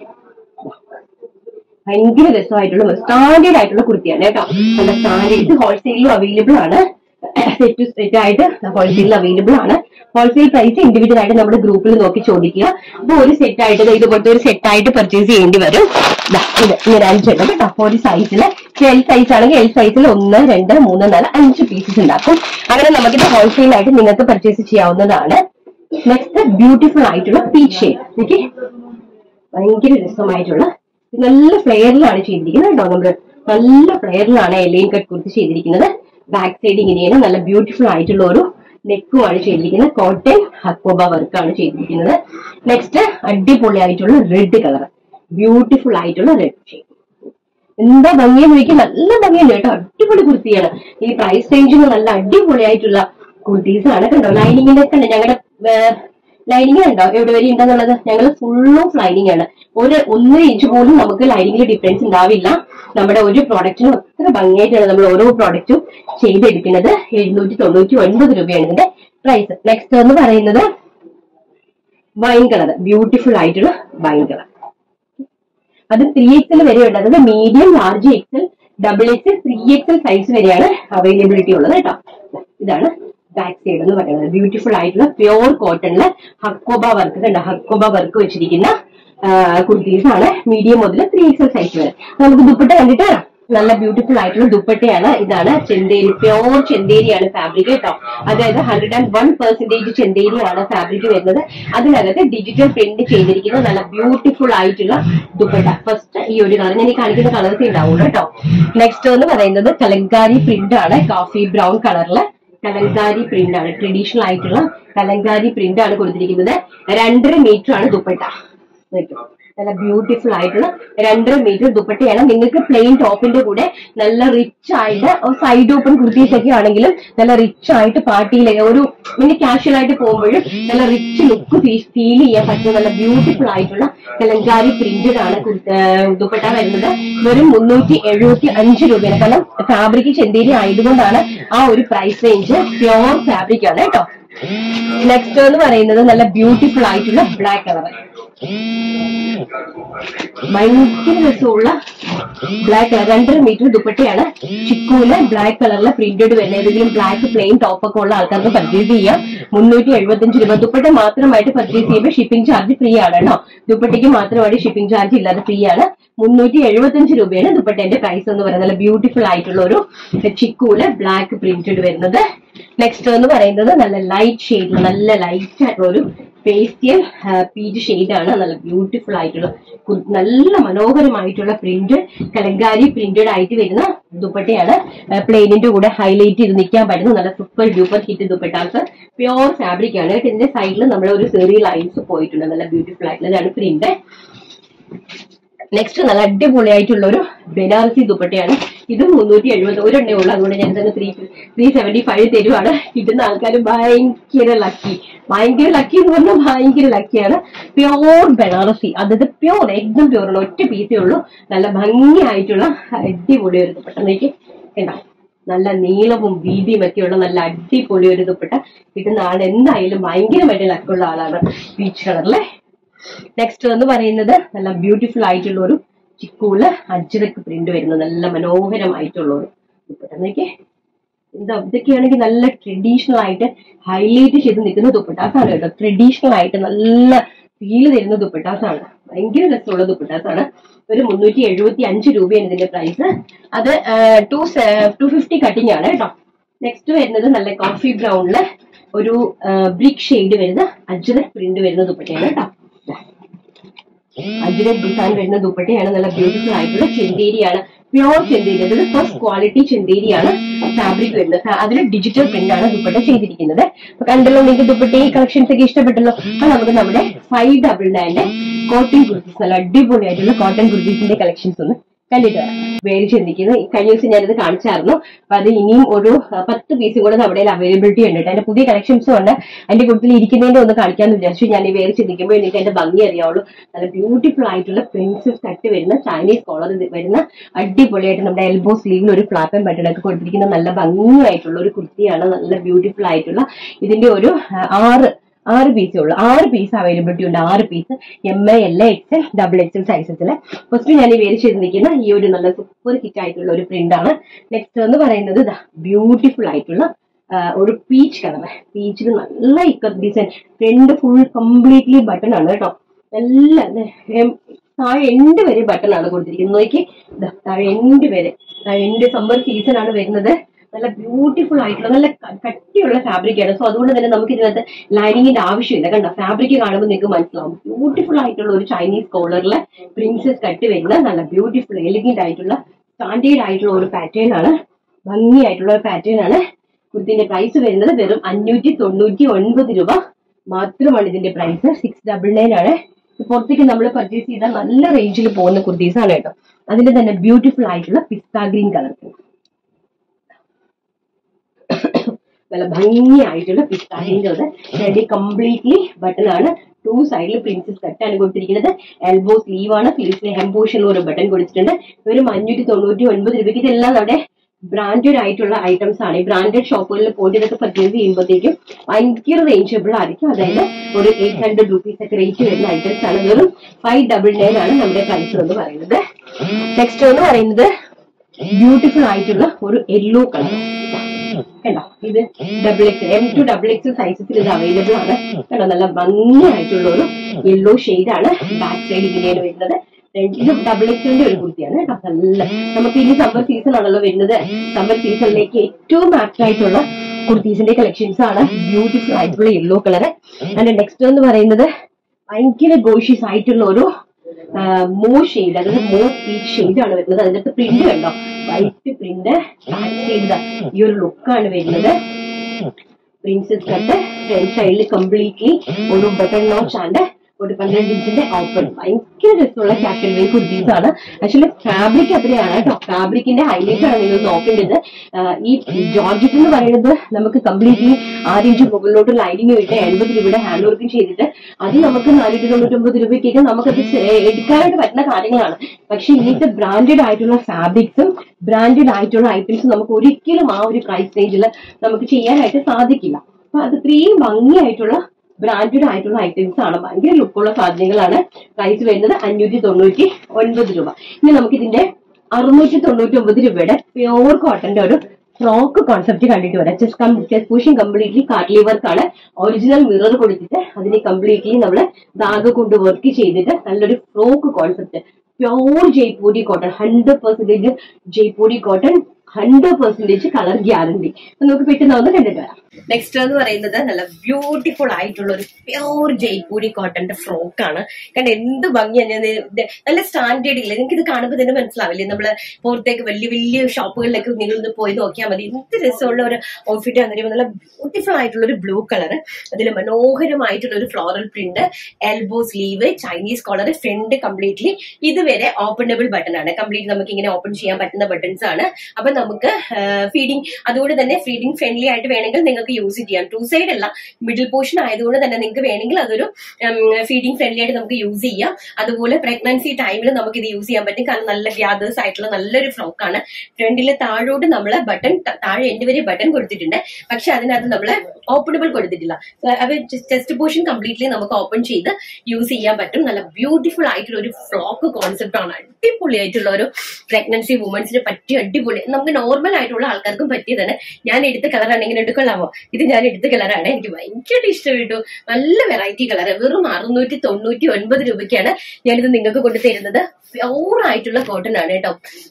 ഭയങ്കര രസമായിട്ടുള്ള സ്റ്റാൻഡേർഡ് ആയിട്ടുള്ള കുർത്തിയാണ് കേട്ടോ. നല്ല സ്റ്റാൻഡേർഡ്. ഇത് ഹോൾസെയിലും അവൈലബിൾ ആണ്. സെറ്റ് ടു സെറ്റ് ആയിട്ട് ഹോൾസെയിൽ അവൈലബിൾ ആണ്. ഹോൾസെയിൽ പ്രൈസ് ഇൻഡിവിജ്വൽ ആയിട്ട് നമ്മുടെ ഗ്രൂപ്പിൽ നോക്കി ചോദിക്കുക. അപ്പൊ ഒരു സെറ്റ് ആയിട്ട് ഇതുപോലത്തെ ഒരു സെറ്റ് ആയിട്ട് പർച്ചേസ് ചെയ്യേണ്ടി വരും. ഇത് ഇങ്ങനെ 5 ഉണ്ട് കേട്ടോ. ഒരു സൈസില് എൽ സൈസ് ആണെങ്കിൽ എൽ സൈസിൽ 1, 2, 3, 4, 5 പീസസ് ഉണ്ടാക്കും. അങ്ങനെ നമുക്കിത് ഹോൾസെയിൽ ആയിട്ട് നിങ്ങൾക്ക് പർച്ചേസ് ചെയ്യാവുന്നതാണ്. നെക്സ്റ്റ് ബ്യൂട്ടിഫുൾ ആയിട്ടുള്ള പീച്ച് ഷെയ്ഡ്. എനിക്ക് ഭയങ്കര രസമായിട്ടുള്ള നല്ല ഫ്ലെയറിലാണ് ചെയ്തിരിക്കുന്നത് കേട്ടോ. നമ്മള് നല്ല ഫ്ലെയറിലാണ് എലൈൻ കട്ട് കുർത്തി ചെയ്തിരിക്കുന്നത്. ബാക്ക് സൈഡ് ഇങ്ങനെയാണ്. നല്ല ബ്യൂട്ടിഫുൾ ആയിട്ടുള്ള ഒരു നെക്കുമാണ് ചെയ്തിരിക്കുന്നത്. കോട്ടൺ ഹക്കോബ വർക്കാണ് ചെയ്തിരിക്കുന്നത്. നെക്സ്റ്റ് അടിപൊളിയായിട്ടുള്ള റെഡ് കളർ, ബ്യൂട്ടിഫുൾ ആയിട്ടുള്ള റെഡ് ഷെയ്ഡ്. എന്താ ഭംഗിയെന്ന് ചോദിക്കും, നല്ല ഭംഗിയുണ്ട് കേട്ടോ. അടിപൊളി കുർത്തിയാണ്. ഈ പ്രൈസ് റേഞ്ചിന് നല്ല അടിപൊളിയായിട്ടുള്ള കുർത്തീസ് ആണ് കണ്ടോ. ലൈനിങ്ങിന്റെ ഒക്കെ ഉണ്ട്. ഞങ്ങളുടെ ലൈനിങ് ഉണ്ടോ എവിടെ വരെ ഉണ്ടെന്നുള്ളത്? ഞങ്ങൾ ഫുൾ ഓഫ് ലൈനിങ് ആണ്. 1 ഇഞ്ച് പോലും നമുക്ക് ലൈനിങ്ങിൽ ഡിഫറൻസ് ഉണ്ടാവില്ല. നമ്മുടെ ഒരു പ്രോഡക്റ്റിനും അത്ര ഭംഗിയായിട്ടാണ് നമ്മൾ ഓരോ പ്രോഡക്റ്റും ചെയ്തെടുക്കുന്നത്. 799 രൂപയാണ് ഇതിന്റെ പ്രൈസ്. നെക്സ്റ്റ് എന്ന് പറയുന്നത് വൈൻ കളർ, ബ്യൂട്ടിഫുൾ ആയിട്ടുള്ള വൈൻ കളർ. അത് 3XL വരെ ഉണ്ട്. അതായത് medium, large, XL, XXL, 3XL size വരെയാണ് അവൈലബിലിറ്റി ഉള്ളത് കേട്ടോ. ഇതാണ് ബാക്ക് സൈഡ് എന്ന് പറയുന്നത്. ബ്യൂട്ടിഫുൾ ആയിട്ടുള്ള പ്യോർ കോട്ടണില് ഹക്കോബ വർക്ക് കണ്ട, ഹക്കോബ വർക്ക് വെച്ചിരിക്കുന്ന കുർത്തീസ് ആണ്. മീഡിയം മുതൽ 3XL സൈസ് വരെ. നമുക്ക് ദുപ്പട്ട കണ്ടിട്ട് നല്ല ബ്യൂട്ടിഫുൾ ആയിട്ടുള്ള ദുപ്പട്ടയാണ്. ഇതാണ് ചെന്തേരി, പ്യോർ ചെന്തേരിയാണ് ഫാബ്രിക് കേട്ടോ. അതായത് 101% ചെന്തേരിയാണ് ഫാബ്രിക് വരുന്നത്. അതിനകത്ത് ഡിജിറ്റൽ പ്രിന്റ് ചെയ്തിരിക്കുന്ന നല്ല ബ്യൂട്ടിഫുൾ ആയിട്ടുള്ള ദുപ്പട്ട. ഫസ്റ്റ് ഈ ഒരു കളർ, ഞാൻ ഈ കാണിക്കുന്ന കളേഴ്സ് ഉണ്ടാവും കേട്ടോ. നെക്സ്റ്റ് എന്ന് പറയുന്നത് കലങ്കാരി പ്രിന്റ് ആണ്. കോഫി ബ്രൗൺ കളറില് കലങ്കാരി പ്രിന്റ് ആണ്. ട്രഡീഷണൽ ആയിട്ടുള്ള കലങ്കാരി പ്രിന്റ് ആണ് കൊടുത്തിരിക്കുന്നത്. 2.5 മീറ്റർ ആണ് ദുപ്പട്ട. നല്ല ബ്യൂട്ടിഫുൾ ആയിട്ടുള്ള 2.5 മീറ്റർ ദുപ്പട്ടയാണ്. നിങ്ങൾക്ക് പ്ലെയിൻ ടോപ്പിന്റെ കൂടെ നല്ല റിച്ച് ആയിട്ട് സൈഡ് ഓപ്പൺ കുർത്തീസ് ഒക്കെ ആണെങ്കിലും നല്ല റിച്ച് ആയിട്ട് പാർട്ടിയിലെ ഒരു പിന്നെ കാഷ്വൽ ആയിട്ട് പോകുമ്പോഴും നല്ല റിച്ച് ലുക്ക് ഫീൽ ചെയ്യാൻ പറ്റുന്ന നല്ല ബ്യൂട്ടിഫുൾ ആയിട്ടുള്ള കലങ്കാരി പ്രിന്റഡ് ആണ് ദുപ്പട്ട വരുന്നത്. വെറും 375 രൂപയാണ്. കാരണം ഫാബ്രിക് ചെന്തേരി ആയതുകൊണ്ടാണ് ആ ഒരു പ്രൈസ് റേഞ്ച്. പ്യോർ ഫാബ്രിക് ആണ് കേട്ടോ. നെക്സ്റ്റ് എന്ന് പറയുന്നത് നല്ല ബ്യൂട്ടിഫുൾ ആയിട്ടുള്ള ബ്ലാക്ക് കളർ. ഭയങ്കര രസമുള്ള ബ്ലാക്ക് കളർ 2.5 മീറ്റർ ദുപ്പട്ടയാണ്. ചിക്കൂല് ബ്ലാക്ക് കളറിലെ പ്രിന്റഡ് വരുന്ന ഏതെങ്കിലും ബ്ലാക്ക് പ്ലെയിൻ ടോപ്പ് ഒക്കെ ഉള്ള ആൾക്കാർക്ക് പർച്ചേസ് ചെയ്യാം. 375 രൂപ. ദുപ്പട്ട മാത്രമായിട്ട് പർച്ചേസ് ചെയ്യുമ്പോൾ ഷിപ്പിംഗ് ചാർജ് ഫ്രീ ആണ് കേട്ടോ. ദുപ്പട്ടയ്ക്ക് മാത്രമായിട്ട് ഷിപ്പിംഗ് ചാർജ് ഇല്ലാതെ ഫ്രീ ആണ്. 375 രൂപയാണ് ദുപ്പട്ടേന്റെ പ്രൈസ് എന്ന് പറയുന്നത്. നല്ല ബ്യൂട്ടിഫുൾ ആയിട്ടുള്ള ഒരു ചിക്കൂല് ബ്ലാക്ക് പ്രിന്റഡ് വരുന്നത്. നെക്സ്റ്റ് എന്ന് പറയുന്നത് നല്ല ലൈറ്റ് ഷെയ്ഡ്, നല്ല ലൈറ്റ് ആയിട്ടുള്ള ഒരു പേസ്റ്റിയൽ പീച്ച് ഷെയ്ഡാണ്. നല്ല ബ്യൂട്ടിഫുൾ ആയിട്ടുള്ള നല്ല മനോഹരമായിട്ടുള്ള പ്രിന്റ് കലങ്കാരി പ്രിന്റഡ് ആയിട്ട് വരുന്ന ദുപ്പട്ടയാണ്. പ്ലെയിനിന്റെ കൂടെ ഹൈലൈറ്റ് ചെയ്ത് നിൽക്കാൻ പറ്റുന്ന നല്ല super duper hit dupattas. Pure fabric ആണ്. ഇതിന്റെ സൈഡിൽ നമ്മൾ ഒരു ചെറിയ ലൈൻസ് പോയിട്ടുണ്ട്. നല്ല ബ്യൂട്ടിഫുൾ ആയിട്ടുള്ള ഇതാണ് പ്രിന്റ്. നെക്സ്റ്റ് നല്ല അടിപൊളിയായിട്ടുള്ള ഒരു ബനാറസി ദുപ്പട്ടയാണ്. ഇതും 370 ഒരെണ്ണേ ഉള്ളൂ. അതുകൊണ്ട് ഞാൻ തന്നെ 375 തരുവാണ്. കിട്ടുന്ന ആൾക്കാർ ഭയങ്കര ലക്കി എന്ന് പറഞ്ഞാൽ ഭയങ്കര ലക്കിയാണ്. പ്യോർ ബനാറസി, അതായത് പ്യോർ എക്ദം പ്യോർ ഉള്ള ഒറ്റ പീസേ ഉള്ളൂ. നല്ല ഭംഗിയായിട്ടുള്ള അടിപൊളി ഒരു ദുപ്പട്ടയിലേക്ക് എന്താ നല്ല നീളവും വീതിയും ഒക്കെയുള്ള നല്ല അടിപൊളി ഒരു ദുപ്പട്ട കിട്ടുന്ന ആൾ എന്തായാലും ഭയങ്കരമായിട്ട് ലക്കുള്ള ആളാണ്. പീച്ച് കളറിലെ നെക്സ്റ്റ് എന്ന് പറയുന്നത് നല്ല ബ്യൂട്ടിഫുൾ ആയിട്ടുള്ള ഒരു ചിക്കൂല് അജ്രക്ക് പ്രിന്റ് വരുന്നത് നല്ല മനോഹരമായിട്ടുള്ള ഒരു ദുപ്പട്ട. എന്താ ഇതൊക്കെയാണെങ്കിൽ നല്ല ട്രഡീഷണൽ ആയിട്ട് ഹൈലൈറ്റ് ചെയ്ത് നിൽക്കുന്ന ദുപ്പട്ടാസാണ് കേട്ടോ. ട്രഡീഷണൽ ആയിട്ട് നല്ല ഫീല് തരുന്ന ദുപ്പട്ടാസാണ്. ഭയങ്കര രസമുള്ള ദുപ്പട്ടാസാണ്. ഒരു 375 രൂപയാണ് ഇതിന്റെ പ്രൈസ്. അത് 250 കട്ടിങ് ആണ് കേട്ടോ. നെക്സ്റ്റ് വരുന്നത് നല്ല കോഫി ബ്രൗണില് ഒരു ബ്രിക്ക് ഷെയ്ഡ് വരുന്ന അജ്രക് പ്രിന്റ് വരുന്ന ദുപ്പട്ടയാണ് കേട്ടോ. അജ്രക് ഡിസൈൻ വരുന്ന ദുപ്പട്ടയാണ്. നല്ല ബ്യൂട്ടിഫുൾ ആയിട്ടുള്ള ചെന്തേരിയാണ്. പ്യോർ ചെന്തേരി, അതായത് ഫസ്റ്റ് ക്വാളിറ്റി ചെന്തേരിയാണ് ഫാബ്രിക് വരുന്നത്. അതിൽ ഡിജിറ്റൽ പ്രിന്റ് ആണ് ദുപ്പട്ട ചെയ്തിരിക്കുന്നത്. അപ്പൊ കണ്ടല്ലോ നിങ്ങൾക്ക് ദുപ്പട്ട ഈ കളക്ഷൻസ് ഒക്കെ ഇഷ്ടപ്പെട്ടല്ലോ. അപ്പൊ നമുക്ക് നമ്മുടെ 599 കോട്ടൺ കുർത്തീസ്, നല്ല അടിപൊളിയായിട്ടുള്ള കോട്ടൺ കുർത്തീസിന്റെ കളക്ഷൻസ് ഒന്ന് കണ്ടിട്ട് വരാം. വേര് ചിന്തിക്കുന്നത് കഴിഞ്ഞ ദിവസം ഞാനിത് കാണിച്ചായിരുന്നു. അപ്പൊ അത് ഇനിയും ഒരു 10 പീസും കൂടെ നമ്മുടെ അവൈലബിലിറ്റി ഉണ്ട്. അതിന്റെ പുതിയ കളക്ഷൻസും ഉണ്ട്. അതിന്റെ കൂടുതൽ ഇരിക്കുന്നതിന്റെ ഒന്ന് കാണിക്കാന്ന് വിചാരിച്ചു. ഞാൻ ഈ വേര് ചിന്തിക്കുമ്പോൾ എനിക്ക് അതിന്റെ ഭംഗി അറിയാവുള്ളൂ. നല്ല ബ്യൂട്ടിഫുൾ ആയിട്ടുള്ള പ്രിൻസസ് കട്ട് വരുന്ന ചൈനീസ് കോളർ വരുന്ന അടിപൊളിയായിട്ട് നമ്മുടെ എൽബോ സ്ലീവിൽ ഒരു ഫ്ലാപ്പ് ആൻഡ് ബട്ടൺ ഒക്കെ കൊടുത്തിരിക്കുന്ന നല്ല ഭംഗിയായിട്ടുള്ള ഒരു കുർത്തിയാണ്. നല്ല ബ്യൂട്ടിഫുൾ ആയിട്ടുള്ള ഇതിന്റെ ഒരു 6 പീസേ ഉള്ളൂ. 6 പീസ് അവൈലബിലിറ്റി ഉണ്ട്. 6 പീസ് ML, XL, XXL സൈസസില്. ഫസ്റ്റ് ഞാൻ ഈ വേര് ചെയ്തിരിക്കുന്ന ഈ ഒരു നല്ല സൂപ്പർ ഹിറ്റ് ആയിട്ടുള്ള ഒരു പ്രിന്റ് ആണ്. നെക്സ്റ്റ് എന്ന് പറയുന്നത് ബ്യൂട്ടിഫുൾ ആയിട്ടുള്ള ഒരു പീച്ച് കളർ. പീച്ചിൽ നല്ല ikat design. Front full completely button ആണ് കേട്ടോ. നല്ല താഴെ എൻഡ് വരെ ബട്ടൺ ആണ് കൊടുത്തിരിക്കുന്നത്. നോക്കി താഴെ എൻഡ് വരെ. എൻഡ് സമ്മർ സീസൺ ആണ് വരുന്നത്. നല്ല ബ്യൂട്ടിഫുൾ ആയിട്ടുള്ള നല്ല കട്ടിയുള്ള ഫാബ്രിക് ആണ്. സോ അതുകൊണ്ട് തന്നെ നമുക്ക് ഇതിനകത്ത് ലൈനിങ്ങിന്റെ ആവശ്യമില്ല. കണ്ടോ, ഫാബ്രിക് കാണുമ്പോൾ നിങ്ങൾക്ക് മനസ്സിലാവും. ബ്യൂട്ടിഫുൾ ആയിട്ടുള്ള ഒരു ചൈനീസ് കോളറിലെ പ്രിൻസസ് കട്ട് വരുന്ന നല്ല ബ്യൂട്ടിഫുൾ എലിഗന്റ് ആയിട്ടുള്ള സ്റ്റാൻഡേർഡ് ആയിട്ടുള്ള ഒരു പാറ്റേൺ ആണ്. ഭംഗിയായിട്ടുള്ള ഒരു പാറ്റേൺ ആണ്. കുർത്തിന്റെ പ്രൈസ് വരുന്നത് വെറും 599 രൂപ മാത്രമാണ് ഇതിന്റെ പ്രൈസ്. 699 ആണ്. പുറത്തേക്ക് നമ്മൾ പർച്ചേസ് ചെയ്താൽ നല്ല റേഞ്ചിൽ പോകുന്ന കുർത്തീസ് ആണ് കേട്ടോ. അതിന്റെ തന്നെ ബ്യൂട്ടിഫുൾ ആയിട്ടുള്ള പിസ്ത ഗ്രീൻ കളർ, നല്ല ഭംഗിയായിട്ടുള്ള പിസ്താന്റെ റെഡി കംപ്ലീറ്റ്ലി ബട്ടൺ ആണ്. 2 സൈഡിൽ പ്രിൻസസ് കട്ടാണ് കൊടുത്തിരിക്കുന്നത്. എൽബോ സ്ലീവ് ആണ്. സ്ലീവ്സിലെ ഹെം പോർഷനിൽ ഒരു ബട്ടൺ കൊടുത്തിട്ടുണ്ട്. ഒരു 599 രൂപയ്ക്ക്. ഇതെല്ലാം നമ്മുടെ ബ്രാൻഡഡ് ആയിട്ടുള്ള ഐറ്റംസ് ആണ്. ഈ ബ്രാൻഡഡ് ഷോപ്പുകളിൽ പോയിട്ട് ഇതൊക്കെ പർച്ചേസ് ചെയ്യുമ്പോഴത്തേക്കും ഭയങ്കര റേഞ്ചബിൾ ആയിരിക്കും. അതായത് ഒരു 800 രൂപീസ് ഒക്കെ റേറ്റ് വരുന്ന ഐറ്റംസ് ആണ്. വെറും 599 ആണ് നമ്മുടെ പ്രൈസ് എന്ന് പറയുന്നത്. നെക്സ്റ്റ് എന്ന് പറയുന്നത് ബ്യൂട്ടിഫുൾ ആയിട്ടുള്ള ഒരു യെല്ലോ കളർ കണ്ടോ. ഇത് XXL, M2 XXL സൈസസിൽ ഇത് അവൈലബിൾ ആണ്. കണ്ടോ, നല്ല ഭംഗിയായിട്ടുള്ള ഒരു യെല്ലോ ഷെയ്ഡാണ്. ബാക്ക് സൈഡ് ഇങ്ങനെയാണ് വരുന്നത്. ഇത് XXLന്റെ ഒരു കുർത്തിയാണ് കേട്ടോ. നല്ല നമുക്ക് ഇനി സമ്മർ സീസൺ ആണല്ലോ വരുന്നത്. സമ്മർ സീസണിലേക്ക് ഏറ്റവും ആപ്റ്റ് ആയിട്ടുള്ള കുർത്തീസിന്റെ കളക്ഷൻസ് ആണ്. ബ്യൂട്ടിഫുൾ ആയിട്ടുള്ള യെല്ലോ കളർ. അതിന്റെ നെക്സ്റ്റ് എന്ന് പറയുന്നത് ഭയങ്കര ഗോഷ്യസ് ആയിട്ടുള്ള ഒരു മോ ഷെയ്ഡ്, അതായത് മോ പീച്ച് ഷെയ്ഡ് ആണ് വരുന്നത്. അതിനകത്ത് പ്രിന്റ് കണ്ടോ, വൈറ്റ് പ്രിന്റ് ബാക്ക് സൈഡ് ഈ ഒരു ലുക്കാണ് വരുന്നത്. പ്രിൻസസ് കട്ട് ഫ്രണ്ട് സൈഡിൽ കംപ്ലീറ്റ്ലി ഒരു ബട്ടൺ നോച്ച് ആൻഡ് ഒരു 12 ഇഞ്ചിന്റെ ഓപ്പൺ. ഭയങ്കര രസമുള്ള ക്യാഷൽ വെയർ കുർത്തീസ് ആണ്. ആക്ച്വലി ഫാബ്രിക് അത്രയാണ് കേട്ടോ. ഫാബ്രിക്കിന്റെ ഹൈലൈറ്റ് ആണ് നിങ്ങൾ നോക്കേണ്ടത്. ഈ ജോർജറ്റ് എന്ന് പറയുന്നത് നമുക്ക് കംപ്ലീറ്റ്ലി 6 ഇഞ്ച് മുകളിലോട്ട് ലൈനിങ് ഇട്ട് 70 രൂപയുടെ ഹാൻഡ് വർക്കും ചെയ്തിട്ട് അത് നമുക്ക് 499 രൂപയ്ക്കൊക്കെ നമുക്കത് എടുക്കാനായിട്ട് പറ്റുന്ന കാര്യങ്ങളാണ്. പക്ഷെ ഇങ്ങനത്തെ ബ്രാൻഡഡ് ആയിട്ടുള്ള ഫാബ്രിക്സും ബ്രാൻഡഡ് ആയിട്ടുള്ള ഐറ്റംസും നമുക്ക് ഒരിക്കലും ആ ഒരു പ്രൈസ് റേഞ്ചിൽ നമുക്ക് ചെയ്യാനായിട്ട് സാധിക്കില്ല. അപ്പൊ അത് ഇത്രയും ഭംഗിയായിട്ടുള്ള ബ്രാൻഡഡ് ആയിട്ടുള്ള ഐറ്റംസ് ആണ്. ഭയങ്കര ലുക്കുള്ള സാധനങ്ങളാണ്. പ്രൈസ് വരുന്നത് 599 രൂപ. ഇനി നമുക്ക് ഇതിന്റെ 699 രൂപയുടെ പ്യോർ കോട്ടന്റെ ഒരു ഫ്രോക്ക് കോൺസെപ്റ്റ് കണ്ടിട്ട് വരാം. ചെസ്റ്റ് പുഷിംഗ് കംപ്ലീറ്റ്ലി കാർട്ട്ലി വർക്ക് ആണ്. ഒറിജിനൽ മിറർ കൊടുത്തിട്ട് അതിന് കംപ്ലീറ്റ്ലി നമ്മൾ ദാഗ കൊണ്ട് വർക്ക് ചെയ്തിട്ട് നല്ലൊരു frock concept. Pure Jaipuri cotton, 100% Jaipuri cotton, 100% colour guarantee. നമുക്ക് പെട്ടെന്ന് ഒന്ന് കണ്ടിട്ട് വരാം. നെക്സ്റ്റ് എന്ന് പറയുന്നത് നല്ല ബ്യൂട്ടിഫുൾ ആയിട്ടുള്ള ഒരു പ്യോർ ജയ്പൂരി കോട്ടന്റെ ഫ്രോക്ക് ആണ്. കാരണം എന്ത് ഭംഗിയാണ്, നല്ല സ്റ്റാൻഡേർഡ് ഇല്ല. നിങ്ങൾക്ക് ഇത് കാണുമ്പോൾ തന്നെ മനസ്സിലാവില്ലേ, നമ്മള് പുറത്തേക്ക് വലിയ വലിയ ഷോപ്പുകളിലേക്ക് നിങ്ങളൊന്ന് പോയി നോക്കിയാൽ മതി. എന്ത് രസമുള്ള ഒരു ഔട്ട്ഫിറ്റ് ആണെന്ന് പറയുമ്പോൾ നല്ല ബ്യൂട്ടിഫുൾ ആയിട്ടുള്ള ഒരു ബ്ലൂ കളർ, അതിൽ മനോഹരമായിട്ടുള്ള ഒരു floral print, elbow sleeve, Chinese collar, front completely ഇതുവരെ ഓപ്പണബിൾ ബട്ടൺ ആണ്. കംപ്ലീറ്റ് നമുക്ക് ഇങ്ങനെ ഓപ്പൺ ചെയ്യാൻ പറ്റുന്ന ബട്ടൺസ് ആണ്. അപ്പൊ നമുക്ക് ഫീഡിങ്, അതുകൊണ്ട് തന്നെ ഫീഡിങ് ഫ്രണ്ട്ലി ആയിട്ട് വേണമെങ്കിൽ നിങ്ങൾക്ക് യൂസ് ചെയ്യാം. 2 സൈഡ് അല്ല, മിഡിൽ പോർഷൻ ആയതുകൊണ്ട് തന്നെ നിങ്ങൾക്ക് വേണമെങ്കിൽ അതൊരു ഫീഡിങ് ഫ്രണ്ട്ലി ആയിട്ട് നമുക്ക് യൂസ് ചെയ്യാം. അതുപോലെ പ്രഗ്നൻസി ടൈമിൽ നമുക്ക് ഇത് യൂസ് ചെയ്യാൻ പറ്റും. കാരണം നല്ല ഗ്യാദേഴ്സ് ആയിട്ടുള്ള നല്ലൊരു ഫ്രോക്കാണ്. ഫ്രണ്ടിലെ താഴോട്ട് നമ്മള് ബട്ടൺ, താഴെ എൻഡ് വരെ ബട്ടൺ കൊടുത്തിട്ടുണ്ട്. പക്ഷെ അതിനകത്ത് നമ്മള് ഓപ്പണബിൾ കൊടുത്തിട്ടില്ല. അത് ചെസ്റ്റ് പോർഷൻ കംപ്ലീറ്റ്ലി നമുക്ക് ഓപ്പൺ ചെയ്ത് യൂസ് ചെയ്യാൻ പറ്റും. നല്ല ബ്യൂട്ടിഫുൾ ആയിട്ടുള്ള ഒരു ഫ്രോക്ക് കോൺസെപ്റ്റ് ആണ്. അടിപൊളിയായിട്ടുള്ള ഒരു പ്രഗ്നൻസി വുമൻസിന് പറ്റിയ അടിപൊളി, നമുക്ക് നോർമൽ ആയിട്ടുള്ള ആൾക്കാർക്കും പറ്റിയതാണ്. ഞാൻ എടുത്ത കളറാണ്, ഇങ്ങനെ എടുക്കൊള്ളാമോ? ഇത് ഞാൻ എടുത്ത കളറാണ്. എനിക്ക് ഭയങ്കര ഇഷ്ടപ്പെട്ടു. നല്ല വെറൈറ്റി കളർ. വെറും 699 രൂപയ്ക്കാണ് ഞാനിത് നിങ്ങൾക്ക് കൊണ്ട് തരുന്നത്. പ്യോർ ആയിട്ടുള്ള കോട്ടൺ ആണ് കേട്ടോ.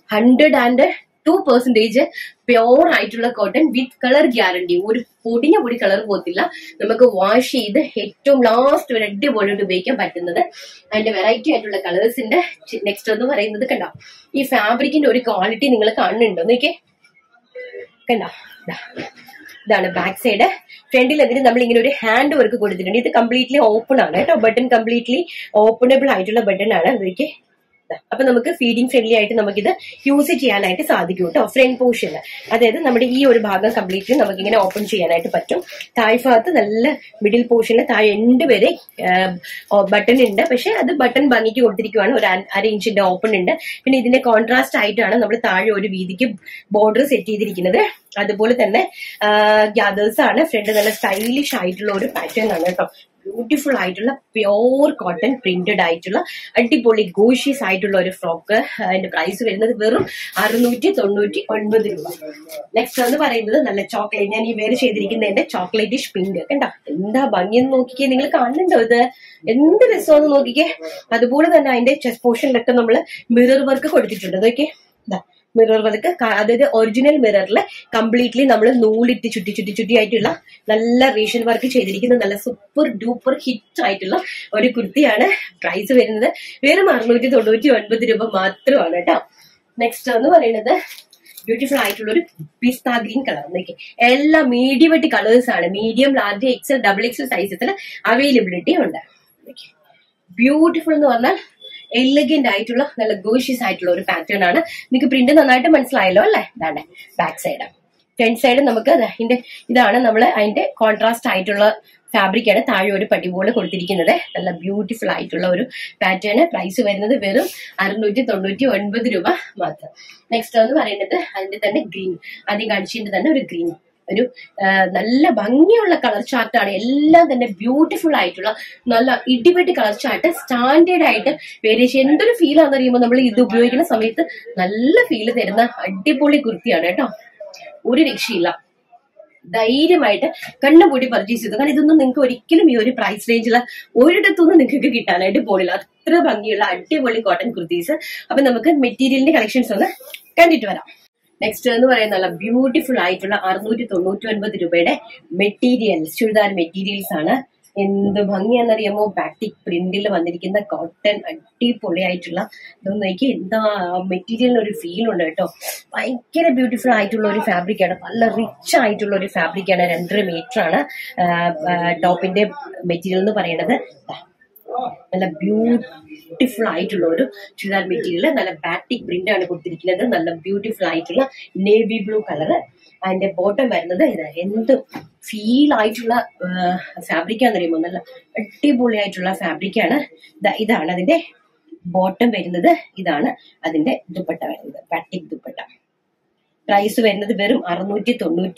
102% പ്യോർ ആയിട്ടുള്ള കോട്ടൺ വിത്ത് കളർ ഗ്യാരണ്ടി. ഒരു പൊടിഞ്ഞ പൊടി കളർ പോകത്തില്ല. നമുക്ക് വാഷ് ചെയ്ത് ഏറ്റവും ലാസ്റ്റ് ഒരു അടിപൊളിയായിട്ട് ഉപയോഗിക്കാൻ പറ്റുന്നത്. അതിന്റെ വെറൈറ്റി ആയിട്ടുള്ള കളേഴ്സിന്റെ നെക്സ്റ്റ് എന്ന് പറയുന്നത് കണ്ടോ, ഈ ഫാബ്രിക്കിന്റെ ഒരു ക്വാളിറ്റി നിങ്ങൾ കാണുന്നുണ്ടോ നോക്കിയേ, കണ്ടോ? ഇതാണ് ബാക്ക് സൈഡ്. ഫ്രണ്ടിൽ അതിന് നമ്മൾ ഇങ്ങനെ ഒരു ഹാൻഡ് വർക്ക് കൊടുത്തിട്ടുണ്ട്. ഇത് കംപ്ലീറ്റ്ലി ഓപ്പൺ ആണ് കേട്ടോ. ബട്ടൺ കംപ്ലീറ്റ്ലി ഓപ്പണബിൾ ആയിട്ടുള്ള ബട്ടൺ ആണ്. അതൊക്കെ അപ്പൊ നമുക്ക് ഫീഡിങ് ഫ്രണ്ട്ലി ആയിട്ട് നമുക്കിത് യൂസ് ചെയ്യാനായിട്ട് സാധിക്കും കേട്ടോ. ഫ്രണ്ട് പോർഷന്, അതായത് നമ്മുടെ ഈ ഒരു ഭാഗം കംപ്ലീറ്റ്ലി നമുക്ക് ഇങ്ങനെ ഓപ്പൺ ചെയ്യാനായിട്ട് പറ്റും. താഴ്ഭാഗത്ത് നല്ല മിഡിൽ പോർഷനിൽ താഴെ എൻഡ് വരെ ബട്ടൺ ഉണ്ട്. പക്ഷെ അത് ബട്ടൺ ഭംഗിക്ക് കൊടുത്തിരിക്കുവാണ്. ഒരു 1/2 ഇഞ്ചിന്റെ ഓപ്പൺ ഉണ്ട്. പിന്നെ ഇതിന്റെ കോൺട്രാസ്റ്റ് ആയിട്ടാണ് നമ്മൾ താഴെ ഒരു വീതിക്ക് ബോർഡർ സെറ്റ് ചെയ്തിരിക്കുന്നത്. അതുപോലെ തന്നെ ഗ്യാദേഴ്സ് ആണ്. ഫ്രണ്ട് നല്ല സ്റ്റൈലിഷ് ആയിട്ടുള്ള ഒരു പാറ്റേൺ ആണ് കേട്ടോ. ബ്യൂട്ടിഫുൾ ആയിട്ടുള്ള പ്യോർ കോട്ടൺ പ്രിന്റഡ് ആയിട്ടുള്ള അടിപൊളി ഗോഷ്യസ് ആയിട്ടുള്ള ഒരു ഫ്രോക്ക്. അതിന്റെ പ്രൈസ് വരുന്നത് വെറും 699 രൂപ. നെക്സ്റ്റ് എന്ന് പറയുന്നത് നല്ല ചോക്ലേറ്റ്, ഞാൻ ഈ വേറെ ചെയ്തിരിക്കുന്നതിന്റെ ചോക്ലേറ്റിഷ് പിങ്ക്. കണ്ടോ എന്താ ഭംഗിയെന്ന് നോക്കിക്കേ, നിങ്ങൾ കാണുന്നുണ്ടോ? ഇത് എന്ത് രസമെന്ന് നോക്കിക്കേ. അതുപോലെ തന്നെ അതിന്റെ ചെസ്റ്റ് പോർഷനിലൊക്കെ നമ്മൾ മിറർ വർക്ക് കൊടുത്തിട്ടുണ്ട്. അതൊക്കെ മിറർ വർക്ക്, അതായത് ഒറിജിനൽ മിററിൽ കംപ്ലീറ്റ്ലി നമ്മൾ നൂലിട്ട് ചുറ്റി ആയിട്ടുള്ള നല്ല റീഷൻ വർക്ക് ചെയ്തിരിക്കുന്ന നല്ല സൂപ്പർ ഡൂപ്പർ ഹിറ്റ് ആയിട്ടുള്ള ഒരു കുർത്തിയാണ്. പ്രൈസ് വരുന്നത് വെറും 699 രൂപ മാത്രമാണ് കേട്ടോ. നെക്സ്റ്റ് എന്ന് പറയുന്നത് ബ്യൂട്ടിഫുൾ ആയിട്ടുള്ള ഒരു പിസ്ത ഗ്രീൻ കളർ. നോക്കി, എല്ലാ മീഡിയം കളേഴ്സ് ആണ്. മീഡിയം, ലാർജ്, എക്സൽ, XXL സൈസസിൽ അവൈലബിലിറ്റി ഉണ്ട്. ബ്യൂട്ടിഫുൾ എന്ന് പറഞ്ഞാൽ എലഗന്റ് ആയിട്ടുള്ള നല്ല ഗോഷ്യസ് ആയിട്ടുള്ള ഒരു പാറ്റേൺ ആണ്. നിങ്ങൾക്ക് പ്രിന്റ് നന്നായിട്ട് മനസ്സിലായല്ലോ അല്ലെ? ഇതാണ് ബാക്ക് സൈഡ്. ഫ്രണ്ട് സൈഡ് നമുക്ക് ഇതാണ് നമ്മൾ അതിന്റെ കോൺട്രാസ്റ്റ് ആയിട്ടുള്ള ഫാബ്രിക് ആണ്. താഴെ ഒരു പടി പോലെ കൊടുത്തിരിക്കുന്നത്. നല്ല ബ്യൂട്ടിഫുൾ ആയിട്ടുള്ള ഒരു പാറ്റേൺ. പ്രൈസ് വരുന്നത് വെറും 699 രൂപ മാത്രം. നെക്സ്റ്റ് എന്ന് പറയുന്നത് അതിന്റെ തന്നെ ഗ്രീൻ, ആദ്യം കാണിച്ചതിന്റെ തന്നെ ഒരു ഗ്രീൻ, ഒരു നല്ല ഭംഗിയുള്ള കളർ ചാർട്ടാണ്. എല്ലാം തന്നെ ബ്യൂട്ടിഫുൾ ആയിട്ടുള്ള നല്ല ഇടിവെട്ടി കളർ ചാർട്ട്. സ്റ്റാൻഡേർഡ് ആയിട്ട് വേരിയേഷൻ. എന്തൊരു ഫീൽ ആണെന്ന് അറിയുമ്പോൾ നമ്മൾ ഇത് ഉപയോഗിക്കുന്ന സമയത്ത് നല്ല ഫീൽ തരുന്ന അടിപൊളി കുർത്തിയാണ് കേട്ടോ. ഒരു രക്ഷയില്ല. ധൈര്യമായിട്ട് കണ്ണുപൂടി പർച്ചേസ് ചെയ്തു. കാരണം ഇതൊന്നും നിങ്ങൾക്ക് ഒരിക്കലും ഈ ഒരു പ്രൈസ് റേഞ്ചിലുള്ള ഒരിടത്തൊന്നും നിങ്ങൾക്ക് കിട്ടാനായിട്ട് പോണില്ല. അത്ര ഭംഗിയുള്ള അടിപൊളി കോട്ടൺ കുർത്തീസ്. അപ്പൊ നമുക്ക് മെറ്റീരിയലിന്റെ കളക്ഷൻസ് ഒന്ന് കണ്ടിട്ട് വരാം. നെക്സ്റ്റ് എന്ന് പറയുന്ന നല്ല ബ്യൂട്ടിഫുൾ ആയിട്ടുള്ള 699 രൂപയുടെ മെറ്റീരിയൽസ്, ചുരിദാർ മെറ്റീരിയൽസ് ആണ്. എന്ത് ഭംഗിയാണെന്നറിയാമോ? ബാറ്റിക് പ്രിന്റിൽ വന്നിരിക്കുന്ന കോട്ടൺ അടിപൊളിയായിട്ടുള്ള ഇതൊന്നും നോക്കി, എന്താ മെറ്റീരിയലിന് ഒരു ഫീൽ ഉണ്ട് കേട്ടോ. ഭയങ്കര ബ്യൂട്ടിഫുൾ ആയിട്ടുള്ള ഒരു ഫാബ്രിക്കാണ്. നല്ല റിച്ച് ആയിട്ടുള്ള ഒരു ഫാബ്രിക്കാണ്. 2.5 മീറ്റർ ആണ് ടോപ്പിന്റെ മെറ്റീരിയൽ എന്ന് പറയുന്നത്. നല്ല ബ്യൂട്ടിഫുൾ ആയിട്ടുള്ള ഒരു ചുരിദാർ മെറ്റീരിയൽ. നല്ല ബാറ്റിക് പ്രിന്റ് ആണ് കൊടുത്തിരിക്കുന്നത്. നല്ല ബ്യൂട്ടിഫുൾ ആയിട്ടുള്ള നേവി ബ്ലൂ കളറ്. അതിന്റെ ബോട്ടം വരുന്നത് എന്ത് ഫീൽ ആയിട്ടുള്ള ഫാബ്രിക്കാന്ന് അറിയുമ്പോൾ നല്ല അടിപൊളിയായിട്ടുള്ള ഫാബ്രിക്കാണ്. ഇതാണ് അതിന്റെ ബോട്ടം വരുന്നത്. ഇതാണ് അതിന്റെ ദുപ്പട്ട വരുന്നത്, ബാറ്റിക് ദുപ്പട്ട. പ്രൈസ് വരുന്നത് വെറും 699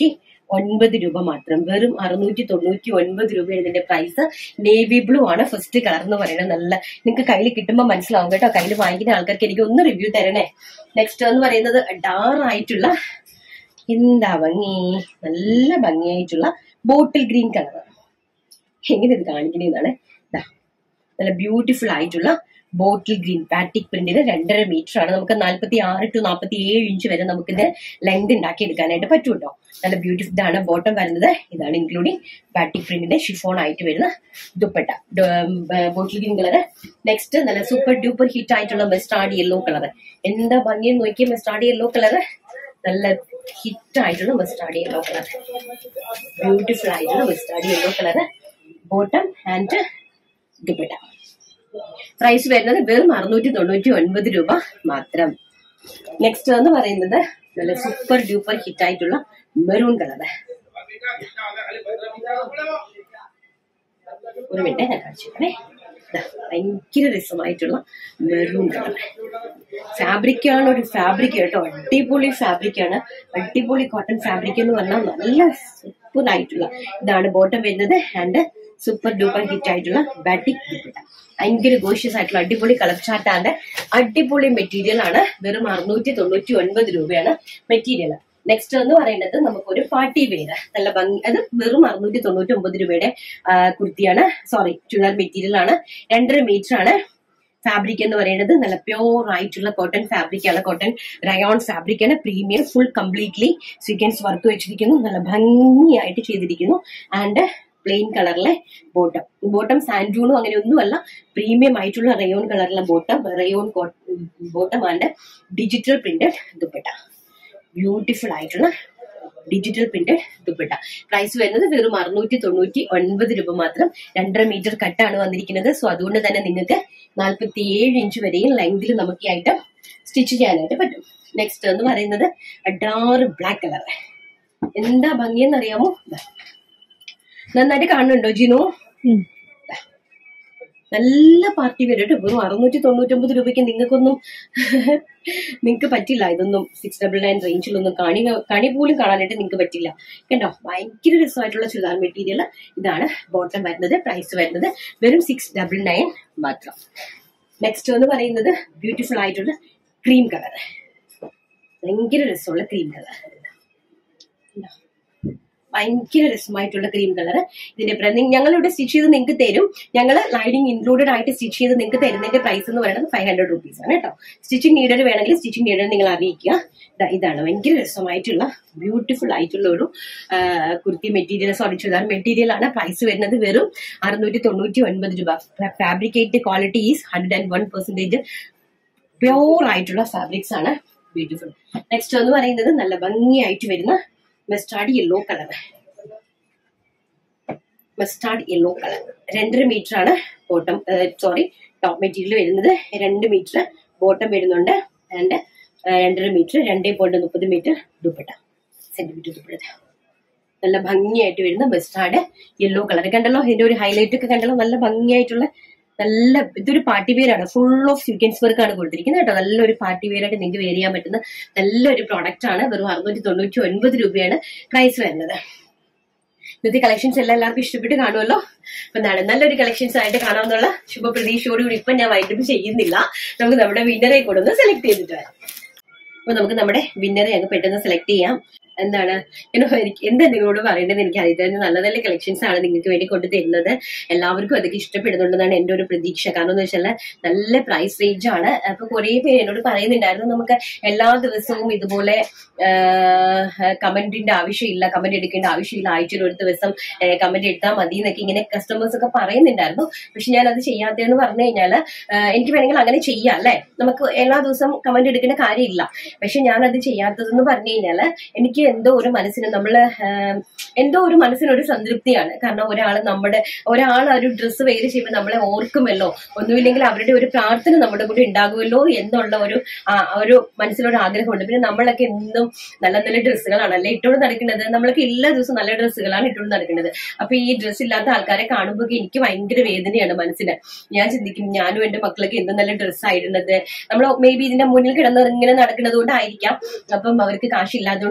രൂപ മാത്രം. വെറും 699 രൂപയാണ് ഇതിന്റെ പ്രൈസ്. നേവി ബ്ലൂ ആണ് ഫസ്റ്റ് കളർ എന്ന് പറയുന്നത്. നല്ല നിങ്ങൾക്ക് കയ്യിൽ കിട്ടുമ്പോൾ മനസ്സിലാവും കേട്ടോ. കയ്യിൽ വാങ്ങിക്കുന്ന ആൾക്കാർക്ക് എനിക്ക് ഒന്ന് റിവ്യൂ തരണേ. നെക്സ്റ്റ് എന്ന് പറയുന്നത് ഡാറായിട്ടുള്ള എന്താ ഭംഗി, നല്ല ഭംഗിയായിട്ടുള്ള ബോട്ടിൽ ഗ്രീൻ കളർ. എങ്ങനെ ഇത് കാണിക്കുന്നതാണ്. നല്ല ബ്യൂട്ടിഫുൾ ആയിട്ടുള്ള ബോട്ടിൽ ഗ്രീൻ ബാറ്റിക് പ്രിന്റിന് 2.5 മീറ്റർ ആണ്. നമുക്ക് 46 to 47 ഇഞ്ച് വരെ നമുക്കിത് ലെങ്ത് ഉണ്ടാക്കി എടുക്കാനായിട്ട് പറ്റും കേട്ടോ. നല്ല ബ്യൂട്ടിഫുൾ ഇതാണ് ബോട്ടം വരുന്നത്. ഇതാണ് ഇൻക്ലൂഡിങ് ബാറ്റിക് പ്രിന്റിന്റെ ഷിഫോൺ ആയിട്ട് വരുന്ന dupatta, bottle green colour. Next നല്ല സൂപ്പർ ഡ്യൂപ്പർ ഹിറ്റ് ആയിട്ടുള്ള മസ്റ്റാർഡ് യെല്ലോ കളർ. എന്താ ഭംഗിയെന്ന് നോക്കിയ മസ്റ്റാർഡ് യെല്ലോ കളർ. നല്ല ഹിറ്റ് ആയിട്ടുള്ള മസ്റ്റാർഡ് യെല്ലോ കളർ, ബ്യൂട്ടിഫുൾ ആയിട്ടുള്ള mustard yellow colour bottom and dupatta. Price വരുന്നത് വെറും 699 രൂപ മാത്രം. നെക്സ്റ്റ് എന്ന് പറയുന്നത് നല്ല സൂപ്പർ ഡ്യൂപ്പർ ഹിറ്റ് ആയിട്ടുള്ള മെറൂൺ കളർ. ഒരു മിനിറ്റ് ഞാൻ കാണിച്ചേ. ഭയങ്കര രസമായിട്ടുള്ള മെറൂൺ കളർ. ഫാബ്രിക്കാണ് ഒരു ഫാബ്രിക് കേട്ടോ. അടിപൊളി ഫാബ്രിക്കാണ്. അടിപൊളി കോട്ടൺ ഫാബ്രിക് എന്ന് പറഞ്ഞാൽ നല്ല സൂപ്പർ ആയിട്ടുള്ള ഇതാണ് ബോട്ടം വരുന്നത്. ആൻഡ് സൂപ്പർ ഡൂപ്പർ ഹിറ്റ് ആയിട്ടുള്ള ബാറ്റിക് ദുപ്പട്ട. ഭയങ്കര ഗോഷ്യസ് ആയിട്ടുള്ള അടിപൊളി കളർ ചാർട്ടാണ്. അടിപൊളി മെറ്റീരിയൽ ആണ്. വെറും 699 രൂപയാണ് മെറ്റീരിയൽ. നെക്സ്റ്റ് എന്ന് പറയുന്നത് നമുക്കൊരു പാർട്ടി വെയർ നല്ല ഭംഗി. അത് വെറും 699 രൂപയുടെ കുർത്തിയാണ്, സോറി ചുരിദാർ മെറ്റീരിയൽ ആണ്. 2.5 മീറ്റർ ആണ്. ഫാബ്രിക് എന്ന് പറയുന്നത് നല്ല പ്യോർ ആയിട്ടുള്ള കോട്ടൺ ഫാബ്രിക് ആണ്. കോട്ടൺ റയോൺ ഫാബ്രിക് ആണ്. Premium full completely sequence work വെച്ചിരിക്കുന്നു. നല്ല ഭംഗിയായിട്ട് ചെയ്തിരിക്കുന്നു. ആൻഡ് പ്ലെയിൻ കളറിലെ ബോട്ടം സാൻഡൂണും അങ്ങനെ ഒന്നുമല്ല, പ്രീമിയം ആയിട്ടുള്ള റയോൺ കളറിലെ rayon bottom and digital printed dupatta. Beautiful ആയിട്ടുള്ള ഡിജിറ്റൽ പ്രിന്റഡ് ദുപ്പട്ട. പ്രൈസ് വരുന്നത് വെറും 699 രൂപ മാത്രം. 2.5 മീറ്റർ കട്ടാണ് വന്നിരിക്കുന്നത്. സോ അതുകൊണ്ട് തന്നെ നിങ്ങൾക്ക് 47 ഇഞ്ച് വരെയും ലെങ്തിൽ നമുക്ക് ഈ ഐറ്റം സ്റ്റിച്ച് ചെയ്യാനായിട്ട് പറ്റും. നെക്സ്റ്റ് എന്ന് പറയുന്നത് ഡാർക്ക് ബ്ലാക്ക് കളർ. എന്താ ഭംഗിയെന്ന് അറിയാമോ? നന്നായിട്ട് കാണുന്നുണ്ടോ ജിനു? നല്ല പാർട്ടി വെയർ കേട്ടോ. വെറും 699 രൂപയ്ക്ക് നിങ്ങൾക്ക് പറ്റില്ല. ഇതൊന്നും 699 റേഞ്ചിലൊന്നും കണി പോലും കാണാനായിട്ട് നിങ്ങൾക്ക് പറ്റില്ല കേട്ടോ. ഭയങ്കര രസമായിട്ടുള്ള ചുരിദാർ മെറ്റീരിയൽ. ഇതാണ് ബോട്ടം വരുന്നത്. പ്രൈസ് വരുന്നത് വെറും 699 മാത്രം. നെക്സ്റ്റ് എന്ന് പറയുന്നത് ബ്യൂട്ടിഫുൾ ആയിട്ടുള്ള ക്രീം കളർ. ഭയങ്കര രസമുള്ള ക്രീം കളർ. ഭയങ്കര രസമായിട്ടുള്ള ക്രീം കളർ. ഇതിന്റെ ഞങ്ങളിവിടെ സ്റ്റിച്ച് ചെയ്ത് നിങ്ങൾക്ക് തരും. ഞങ്ങൾ ലൈനിങ് ഇൻക്ലൂഡഡ് ആയിട്ട് സ്റ്റിച്ച് ചെയ്ത് നിങ്ങൾക്ക് തരുന്നതിന്റെ പ്രൈസ് എന്ന് പറയുന്നത് 500 rupees ആണ് കേട്ടോ. സ്റ്റിച്ചിങ് നീഡർ വേണമെങ്കിൽ സ്റ്റിച്ചിങ് നീഡർ നിങ്ങൾ അറിയിക്കുക. ഇതാണ് ഭയങ്കര രസമായിട്ടുള്ള ബ്യൂട്ടിഫുൾ ആയിട്ടുള്ള ഒരു kurti material, sorry churidar material ആണ്. പ്രൈസ് വരുന്നത് വെറും 699 രൂപ. ഫാബ്രിക്കേറ്റ് ക്വാളിറ്റി ഈസ് 101% പ്യോർ ആയിട്ടുള്ള ഫാബ്രിക്സ് ആണ്. ബ്യൂട്ടിഫുൾ. നെക്സ്റ്റ് എന്ന് പറയുന്നത് നല്ല ഭംഗിയായിട്ട് വരുന്ന മസ്റ്റാർഡ് യെല്ലോ കളർ. 2.5 മീറ്റർ ആണ് ബോട്ടം, ടോപ്പ് മെറ്റീരിയൽ വരുന്നത്. 2 മീറ്റർ ബോട്ടം വരുന്നുണ്ട്. And 2.5 metre 2.30 metre dupatta, centimetre dupatta. നല്ല ഭംഗിയായിട്ട് വരുന്ന മസ്റ്റാർഡ് യെല്ലോ കളർ. കണ്ടല്ലോ ഇതിന്റെ ഒരു ഹൈലൈറ്റ് ഒക്കെ കണ്ടല്ലോ. നല്ല ഭംഗിയായിട്ടുള്ള ഇതൊരു പാർട്ടി വെയർ ആണ്. ഫുൾ ഓഫ് സീക്വൻസ് വർക്ക് ആണ് കൊടുത്തിരിക്കുന്നത് കേട്ടോ. നല്ലൊരു പാർട്ടി വെയർ ആയിട്ട് നിങ്ങൾക്ക് വെയർ ചെയ്യാൻ പറ്റുന്ന നല്ലൊരു പ്രോഡക്റ്റ് ആണ്. വെറും 699 രൂപയാണ് പ്രൈസ് വരുന്നത്. ഇന്നത്തെ കളക്ഷൻസ് എല്ലാവർക്കും ഇഷ്ടപ്പെട്ട് കാണുമല്ലോ. അപ്പൊ നല്ലൊരു കളക്ഷൻസ് ആയിട്ട് കാണാമെന്നുള്ള ശുഭപ്രതീക്ഷയോടുകൂടി ഇപ്പൊ ഞാൻ വൈകിട്ട് ചെയ്യുന്നില്ല. നമുക്ക് നമ്മുടെ വിന്നറെ കൂടെ ഒന്ന് സെലക്ട് ചെയ്തിട്ട് വരാം. അപ്പൊ നമുക്ക് നമ്മുടെ വിന്നറെ അങ്ങ് പെട്ടെന്ന് സെലക്ട് ചെയ്യാം. എന്താണ് എന്താ നിങ്ങളോട് പറയേണ്ടത് എനിക്ക് അറിയാം. നല്ല നല്ല കളക്ഷൻസ് ആണ് നിങ്ങൾക്ക് വേണ്ടി കൊണ്ടു തരുന്നത്. എല്ലാവർക്കും അതൊക്കെ ഇഷ്ടപ്പെടുന്നുണ്ടെന്നാണ് എന്റെ ഒരു പ്രതീക്ഷ. കാരണം എന്ന് വെച്ചാൽ നല്ല പ്രൈസ് റേഞ്ച് ആണ്. അപ്പൊ കുറെ പേര് എന്നോട് പറയുന്നുണ്ടായിരുന്നു നമുക്ക് എല്ലാ ദിവസവും ഇതുപോലെ കമന്റിന്റെ ആവശ്യമില്ല, കമന്റ് എടുക്കേണ്ട ആവശ്യമില്ല, ആഴ്ചയിൽ ഒരു ദിവസം കമന്റ് എടുത്താൽ മതി എന്നൊക്കെ ഇങ്ങനെ കസ്റ്റമേഴ്സ് ഒക്കെ പറയുന്നുണ്ടായിരുന്നു. പക്ഷെ ഞാൻ അത് ചെയ്യാത്തതെന്ന് പറഞ്ഞു കഴിഞ്ഞാല് എനിക്ക് വേണമെങ്കിൽ അങ്ങനെ ചെയ്യാം അല്ലെ, നമുക്ക് എല്ലാ ദിവസവും കമന്റ് എടുക്കേണ്ട കാര്യമില്ല. പക്ഷെ ഞാൻ അത് ചെയ്യാത്തതെന്ന് പറഞ്ഞു കഴിഞ്ഞാല് എനിക്ക് എന്തോ ഒരു മനസ്സിനൊരു സംതൃപ്തിയാണ്. കാരണം ഒരാൾ ഒരു ഡ്രസ്സ് വെയർ ചെയ്യുമ്പോൾ നമ്മളെ ഓർക്കുമല്ലോ, ഒന്നുമില്ലെങ്കിൽ അവരുടെ ഒരു പ്രാർത്ഥന നമ്മുടെ കൂടെ ഉണ്ടാകുമല്ലോ എന്നുള്ള ഒരു മനസ്സിലൊരു ആഗ്രഹമുണ്ട്. പിന്നെ നമ്മളൊക്കെ എന്നും നല്ല നല്ല ഡ്രസ്സുകളാണല്ലേ ഇട്ടുകൊണ്ട് നടക്കുന്നത്. നമ്മളൊക്കെ എല്ലാ ദിവസവും നല്ല ഡ്രസ്സുകളാണ് ഇട്ടുകൊണ്ട് നടക്കുന്നത്. അപ്പൊ ഈ ഡ്രസ്സ് ഇല്ലാത്ത ആൾക്കാരെ കാണുമ്പോൾ എനിക്ക് ഭയങ്കര വേദനയാണ് മനസ്സിന്. ഞാൻ ചിന്തിക്കും ഞാനും എന്റെ മക്കളൊക്കെ എന്ത് നല്ല ഡ്രസ്സായിരുന്നത്. നമ്മൾ മേ ബി ഇതിന്റെ മുന്നിൽ കിടന്ന് ഇങ്ങനെ നടക്കുന്നത് കൊണ്ടായിരിക്കാം, അപ്പം അവർക്ക് കാശില്ലാത്തതുകൊണ്ടായിരിക്കും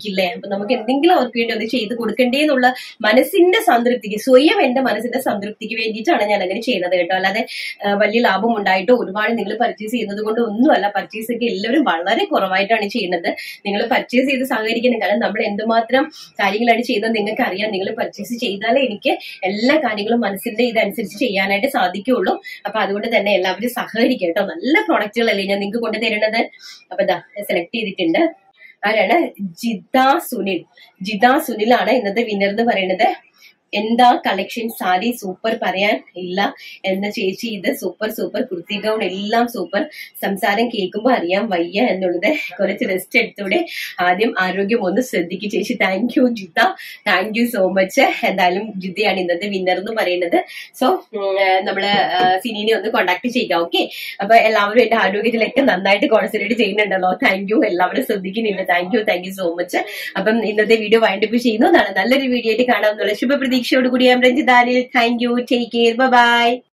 ആയിരിക്കില്ലേ. അപ്പൊ നമുക്ക് എന്തെങ്കിലും അവർക്ക് വേണ്ടി ഒന്ന് ചെയ്ത് കൊടുക്കണ്ടേ എന്നുള്ള മനസ്സിന്റെ സംതൃപ്തിക്ക്, സ്വയം എന്റെ മനസ്സിന്റെ സംതൃപ്തിക്ക് വേണ്ടിയിട്ടാണ് ഞാൻ അങ്ങനെ ചെയ്യുന്നത് കേട്ടോ. അല്ലാതെ വലിയ ലാഭം ഉണ്ടായിട്ടോ ഒരുപാട് നിങ്ങൾ പർച്ചേസ് ചെയ്യുന്നത് കൊണ്ട് ഒന്നുമല്ല. പർച്ചേസ് ഒക്കെ എല്ലാവരും വളരെ കുറവായിട്ടാണ് ചെയ്യുന്നത്. നിങ്ങൾ പർച്ചേസ് ചെയ്ത് സഹകരിക്കണം. കാരണം നമ്മൾ എന്തുമാത്രം കാര്യങ്ങളാണ് ചെയ്യുന്നത് നിങ്ങൾക്ക് അറിയാം. നിങ്ങൾ പർച്ചേസ് ചെയ്താലേ എനിക്ക് എല്ലാ കാര്യങ്ങളും മനസ്സിന്റെ ഇതനുസരിച്ച് ചെയ്യാനായിട്ട് സാധിക്കുള്ളൂ. അപ്പൊ അതുകൊണ്ട് തന്നെ എല്ലാവരും സഹകരിക്കുക കേട്ടോ. നല്ല പ്രോഡക്റ്റുകളല്ലേ ഞാൻ നിങ്ങൾക്ക് കൊണ്ടുതരുന്നത്. അപ്പൊ ഇതാ സെലക്ട് ചെയ്തിട്ടുണ്ട്. ആരാണ്? ജിത സുനിലാണ് ഇന്നത്തെ വിന്നർ എന്ന് പറയുന്നത്. എന്താ കളക്ഷൻ, സാരി സൂപ്പർ, പറയാൻ ഇല്ല എന്ന ചേച്ചി. ഇത് സൂപ്പർ സൂപ്പർ, കുർത്തി ഗൗൺ എല്ലാം സൂപ്പർ. സംസാരം കേൾക്കുമ്പോ അറിയാൻ വയ്യ എന്നുള്ളത്. കുറച്ച് റെസ്റ്റ് എടുത്തൂടെ, ആദ്യം ആരോഗ്യം ഒന്ന് ശ്രദ്ധിക്കും ചേച്ചി. Thank you Jitha, thank you so much. എന്തായാലും ജിതയാണ് ഇന്നത്തെ വിന്നർ എന്ന് പറയുന്നത്. സോ നമ്മള് സിനിനെ ഒന്ന് കോണ്ടാക്ട് ചെയ്യുക. ഓക്കെ, അപ്പൊ എല്ലാവരും എന്റെ ആരോഗ്യത്തിലൊക്കെ നന്നായിട്ട് കോൺസെൻട്രേറ്റ് ചെയ്യുന്നുണ്ടല്ലോ. താങ്ക് യു, എല്ലാവരും ശ്രദ്ധിക്കുന്നുണ്ട്. Thank you so much. അപ്പം ഇന്നത്തെ വീഡിയോ വൈൻഡപ്പ് ചെയ്യുന്നു. നല്ലൊരു വീഡിയോ ആയിട്ട് കാണാമെന്നുള്ള ശുഭപ്രതീക്ഷയോടുകൂടി ഞാൻ രഞ്ജിതാനിൽ. Thank you, take care, by.